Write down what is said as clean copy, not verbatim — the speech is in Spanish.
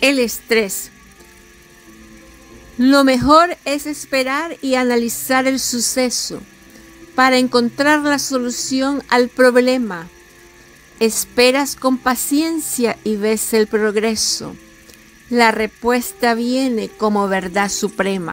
El estrés. Lo mejor es esperar y analizar el suceso para encontrar la solución al problema. Esperas con paciencia y ves el progreso. La respuesta viene como verdad suprema.